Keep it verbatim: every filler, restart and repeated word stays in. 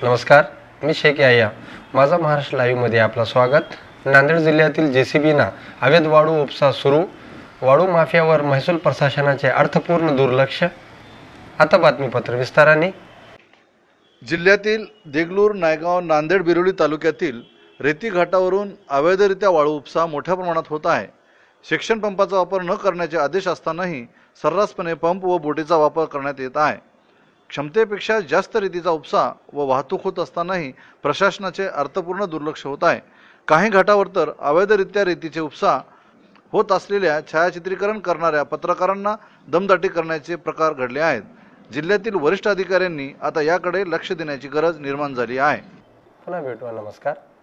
नमस्कार, मी शेख याया. माझा महाराष्ट्र लाईव्हमध्ये आपलं स्वागत. नांदेड जिल्ह्यातील जेसीबीना अवैध वाळू उपसा सुरू, वाळू माफियावर महसूल प्रशासनाचे अर्थपूर्ण दुर्लक्ष. आता बातमीपत्र विस्ताराने. जिल्ह्यातील देगलूर, नायगाव, नांदेड, बिरोली तालुक्यातील रेती घाटावरून अवैधरित्या वाळू उपसा मोठ्या प्रमाणात होत आहे. सेक्शन पंपाचा वापर न करण्याचे आदेश असतानाही सर्रासपणे पंप व बोटीचा वापर करण्यात येत आहे. क्षमतेपेक्षा जास्त रेतीचा उपसा व वाहतूक होत असतानाही प्रशासनाचे अर्थपूर्ण दुर्लक्ष होत आहे. काही घाटावर तर अवैधरित्या रेतीचे उपसा होत असलेल्या छायाचित्रीकरण करणाऱ्या पत्रकारांना दमदाटी करण्याचे प्रकार घडले आहेत. जिल्ह्यातील वरिष्ठ अधिकाऱ्यांनी आता याकडे लक्ष देण्याची गरज निर्माण झाली आहे. पुन्हा भेटू. नमस्कार.